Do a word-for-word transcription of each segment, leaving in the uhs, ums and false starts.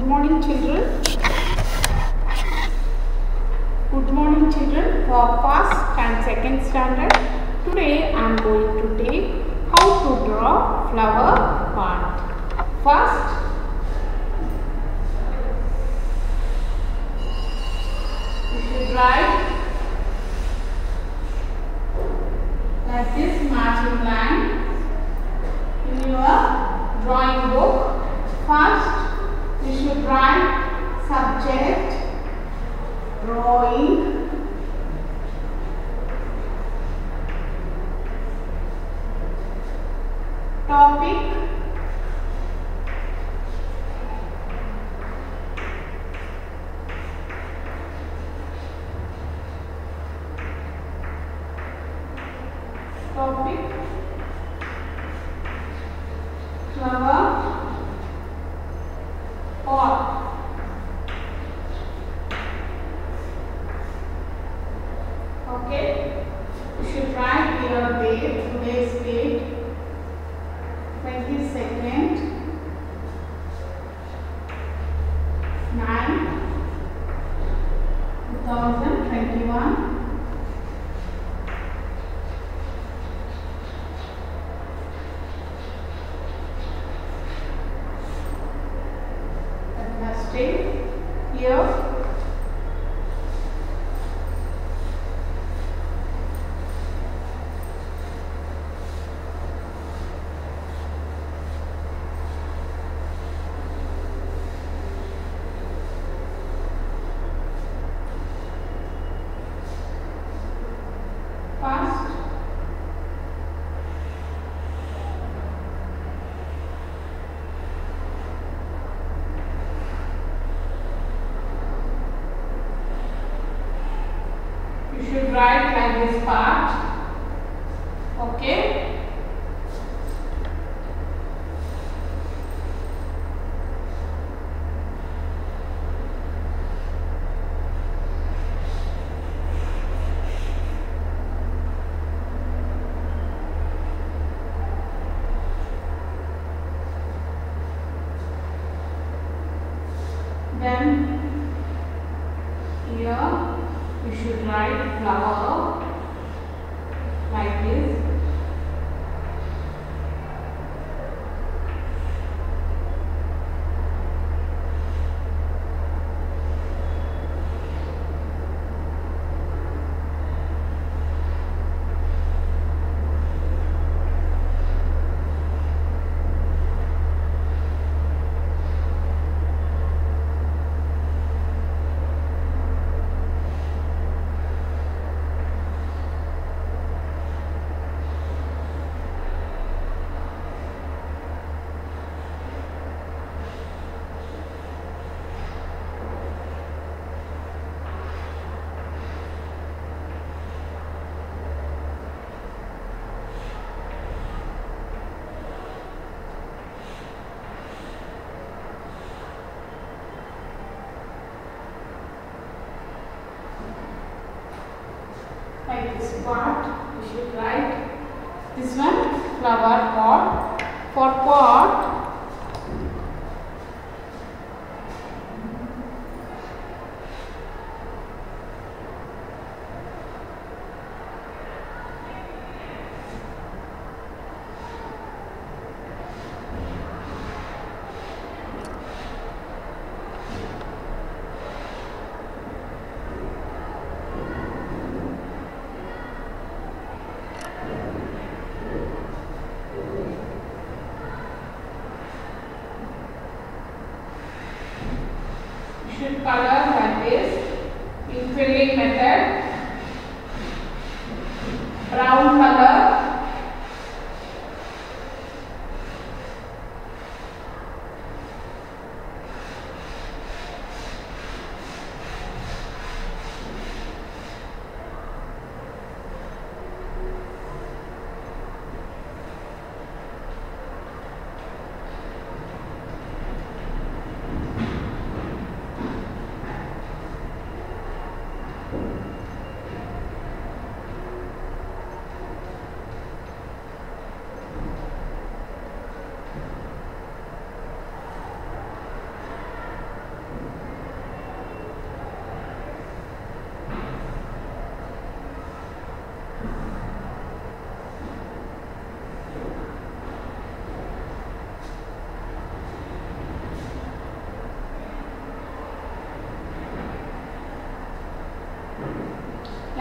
Good morning, children. Good morning, children. For first and second standard, today I am going to take how to draw flower part. First, you should write like this matching line in your drawing book. First, you should write subject, drawing, topic, topic, flower, pot. Okay, you should write your date, today's date, twenty-second, nine, two thousand twenty-one. Here, first, you should write like this part. Okay, then here you should write flower like this. Like this part, you should write this one, flower pot. For pot, should color like this in filling method. Brown color,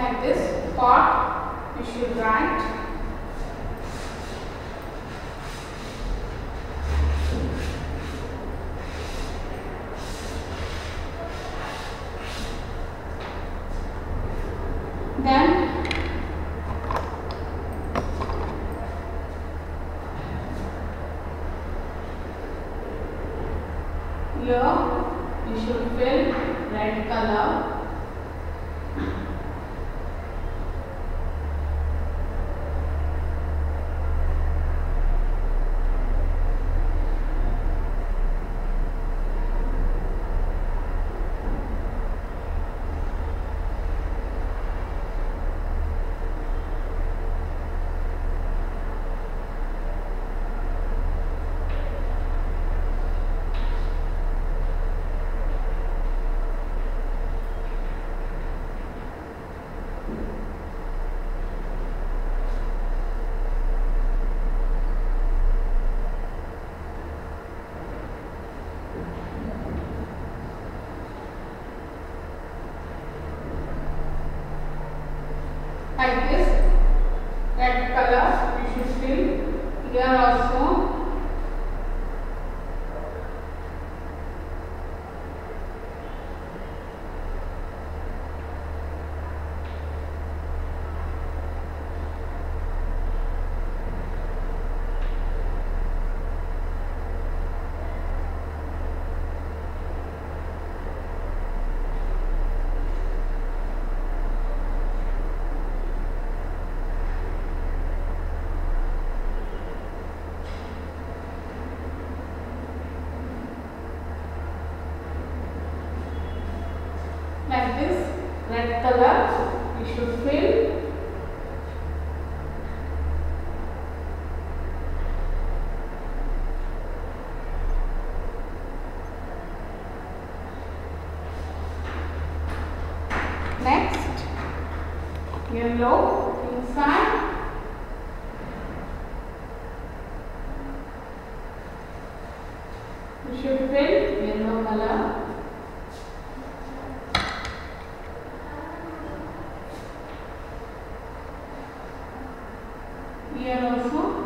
Like this pot you should write. Then here you should fill red color. Like this red color you should fill here also. Like this red color you should fill. Next yellow inside. You should fill yellow color. Here also.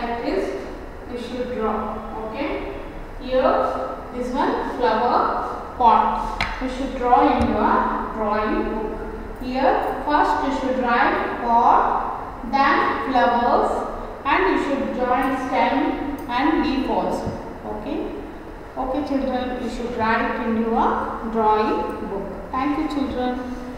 like this you should draw. Okay. Here this one flower pot. You should draw in your drawing book. Here first you should write pot, then flowers, and you should join stem and leaf also. Okay. Okay children, you should write in your drawing book. Thank you children.